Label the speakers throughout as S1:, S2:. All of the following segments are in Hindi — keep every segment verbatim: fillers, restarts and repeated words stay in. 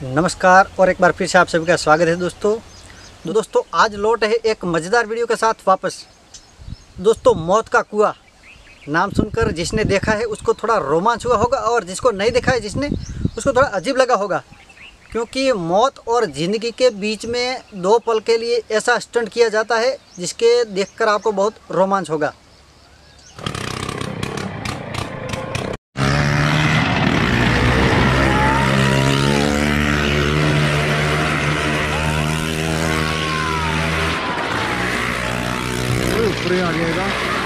S1: नमस्कार और एक बार फिर से आप सभी का स्वागत है दोस्तों। तो दोस्तों आज लौट है एक मज़ेदार वीडियो के साथ वापस। दोस्तों मौत का कुआं नाम सुनकर जिसने देखा है उसको थोड़ा रोमांच हुआ होगा और जिसको नहीं देखा है जिसने उसको थोड़ा अजीब लगा होगा, क्योंकि मौत और ज़िंदगी के बीच में दो पल के लिए ऐसा स्टंट किया जाता है जिसके देखकर आपको बहुत रोमांच होगा।
S2: ऊपर आ जाएगा।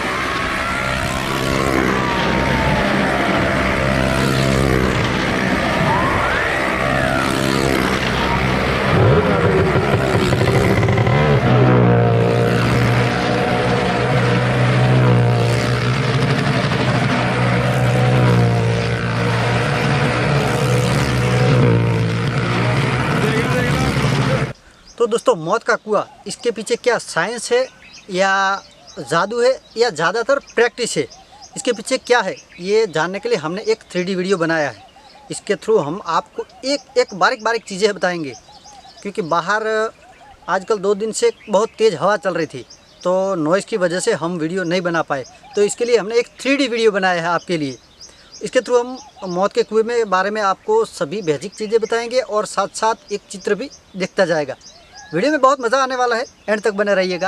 S1: तो दोस्तों मौत का कुआं, इसके पीछे क्या साइंस है या जादू है या ज़्यादातर प्रैक्टिस है, इसके पीछे क्या है, ये जानने के लिए हमने एक थ्री डी वीडियो बनाया है। इसके थ्रू हम आपको एक एक बारीक बारीक चीज़ें बताएंगे, क्योंकि बाहर आजकल दो दिन से बहुत तेज़ हवा चल रही थी तो नॉइज़ की वजह से हम वीडियो नहीं बना पाए। तो इसके लिए हमने एक थ्री डी वीडियो बनाया है आपके लिए। इसके थ्रू हम मौत के कुएं में बारे में आपको सभी बेसिक चीज़ें बताएंगे और साथ साथ एक चित्र भी दिखता जाएगा। वीडियो में बहुत मज़ा आने वाला है, एंड तक बने रहिएगा।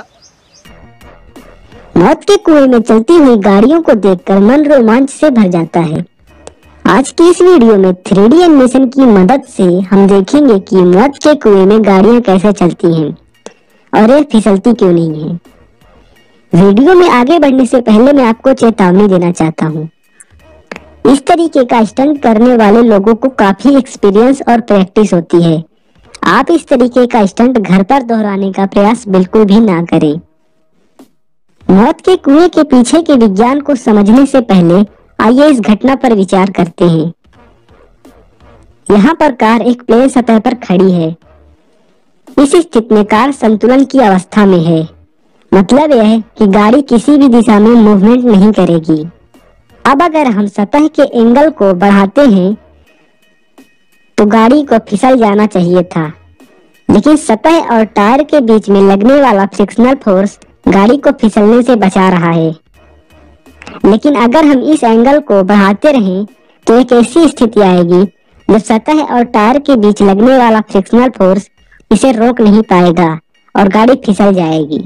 S3: मौत के कुएं में चलती हुई गाड़ियों को देखकर मन रोमांच से भर जाता है। आज की इस वीडियो में थ्री डी एनिमेशन की मदद से हम देखेंगे कि मौत के कुएं में गाड़ियां कैसे चलती हैं और ये फिसलती क्यों नहीं है। वीडियो में आगे बढ़ने से पहले मैं आपको चेतावनी देना चाहता हूँ। इस तरीके का स्टंट करने वाले लोगों को काफी एक्सपीरियंस और प्रैक्टिस होती है। आप इस तरीके का स्टंट घर पर दोहराने का प्रयास बिल्कुल भी ना करें। मौत के कुएं के पीछे के विज्ञान को समझने से पहले आइए इस घटना पर विचार करते हैं। यहाँ पर कार एक प्लेन सतह पर खड़ी है। इस स्थिति में कार संतुलन की अवस्था में है, मतलब यह है कि गाड़ी किसी भी दिशा में मूवमेंट नहीं करेगी। अब अगर हम सतह के एंगल को बढ़ाते हैं तो गाड़ी को फिसल जाना चाहिए था, लेकिन सतह और टायर के बीच में लगने वाला फ्रिक्शनल फोर्स गाड़ी को फिसलने से बचा रहा है। लेकिन अगर हम इस एंगल को बढ़ाते रहें तो एक ऐसी स्थिति आएगी जब सतह और टायर के बीच लगने वाला फ्रिक्शनल फोर्स इसे रोक नहीं पाएगा और गाड़ी फिसल जाएगी।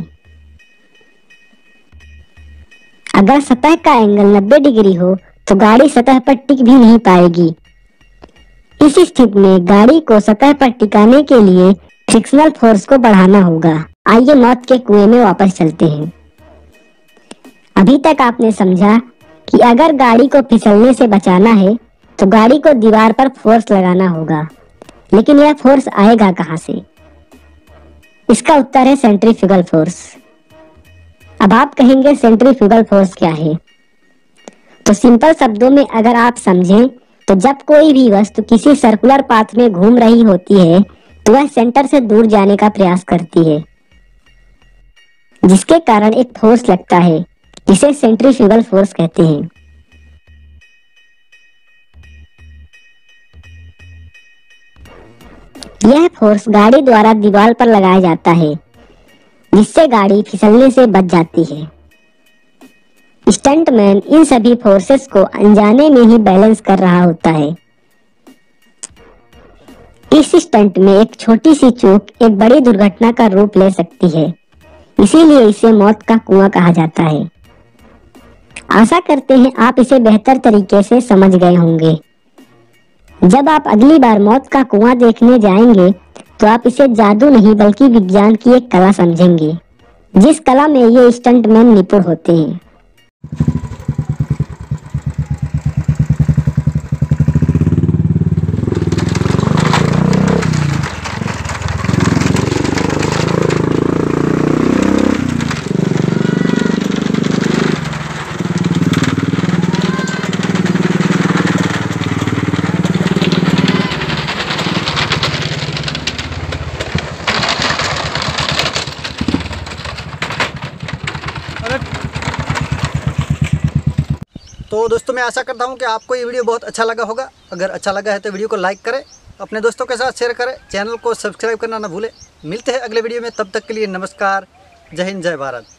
S3: अगर सतह का एंगल नब्बे डिग्री हो तो गाड़ी सतह पर टिक भी नहीं पाएगी। इस स्थिति में गाड़ी को सतह पर टिकाने के लिए फ्रिक्शनल फोर्स को बढ़ाना होगा। आइए मौत के कुएं में वापस चलते हैं। अभी तक आपने समझा कि अगर गाड़ी को फिसलने से बचाना है तो गाड़ी को दीवार पर फोर्स लगाना होगा, लेकिन यह फोर्स आएगा कहां से? इसका उत्तर है सेंट्रीफ्यूगल फोर्स। अब आप कहेंगे सेंट्रीफ्यूगल फोर्स क्या है? तो सिंपल शब्दों में अगर आप समझें तो जब कोई भी वस्तु किसी सर्कुलर पाथ में घूम रही होती है तो वह सेंटर से दूर जाने का प्रयास करती है, जिसके कारण एक फोर्स लगता है जिसे सेंट्रीफ्यूगल फोर्स कहते हैं। यह फोर्स गाड़ी द्वारा दीवार पर लगाया जाता है, जिससे गाड़ी फिसलने से बच जाती है। स्टंटमैन इन सभी फोर्सेस को अनजाने में ही बैलेंस कर रहा होता है। इस स्टंट में एक छोटी सी चूक एक बड़ी दुर्घटना का रूप ले सकती है, इसीलिए इसे मौत का कुआं कहा जाता है। आशा करते हैं आप इसे बेहतर तरीके से समझ गए होंगे। जब आप अगली बार मौत का कुआं देखने जाएंगे तो आप इसे जादू नहीं बल्कि विज्ञान की एक कला समझेंगे, जिस कला में ये स्टंटमैन निपुण होते हैं।
S1: तो दोस्तों मैं आशा करता हूँ कि आपको ये वीडियो बहुत अच्छा लगा होगा। अगर अच्छा लगा है तो वीडियो को लाइक करें अपने दोस्तों के साथ शेयर करें, चैनल को सब्सक्राइब करना ना भूलें। मिलते हैं अगले वीडियो में, तब तक के लिए नमस्कार, जय हिंद, जय भारत।